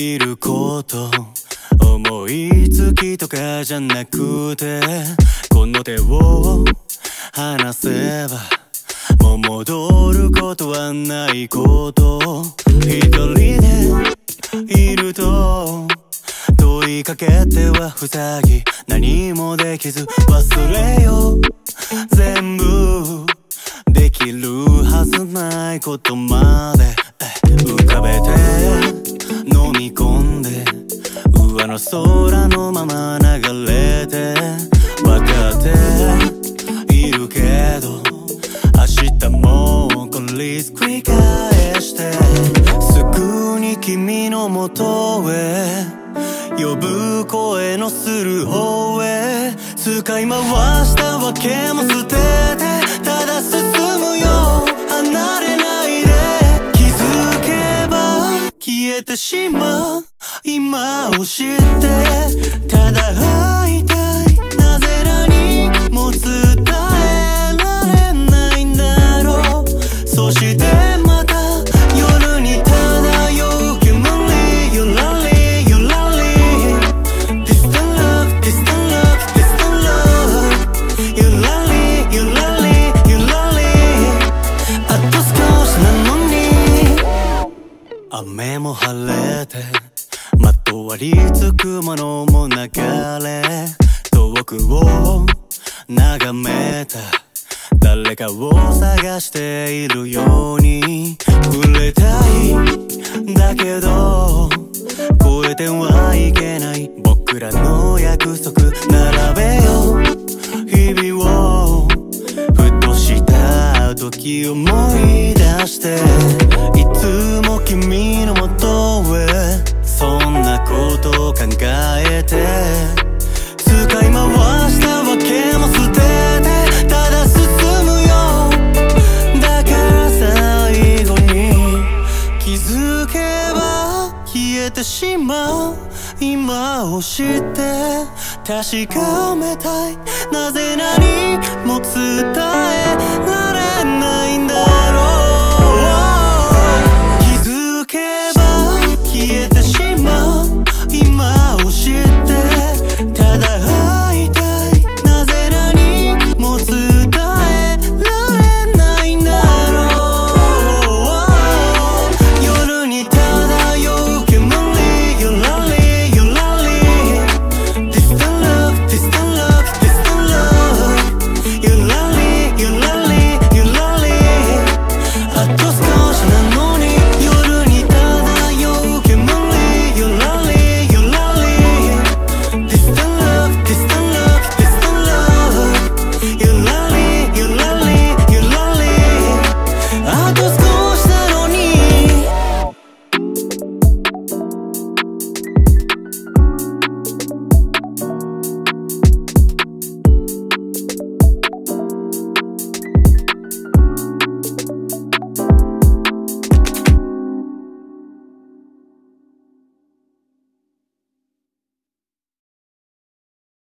いること思いつきとかじゃなくて、この手を離せばもう戻ることはないこと、一人でいると問いかけては塞ぎ、何もできず忘れよう、全部できるはずないことまで浮かべて飲み込んで、上の空のまま流れて、分かっているけど明日もこれ繰り返して、すぐに君のもとへ呼ぶ声のする方へ、使い回したわけも捨ててただ進むよ、離れないで、気づけば消えてしまう今を知って、ただ会いたい、なぜ何も伝えられないんだろう、そしてまた夜に漂う煙、ゆらりゆらり Distant love, distant love, distant love ゆらりゆらりゆらり、あと少しなのに、雨も晴れてまとわりつくものも流れ、遠くを眺めた誰かを探しているように、触れたいだけど超えてはいけない僕らの約束、並べよう日々をふとした時思い出して、いつも君のもとへそんなことを考えて、使い回したわけも捨ててただ進むよ、だから最後に気づけば消えてしまう今を知って、確かめたい、なぜ何も伝えられない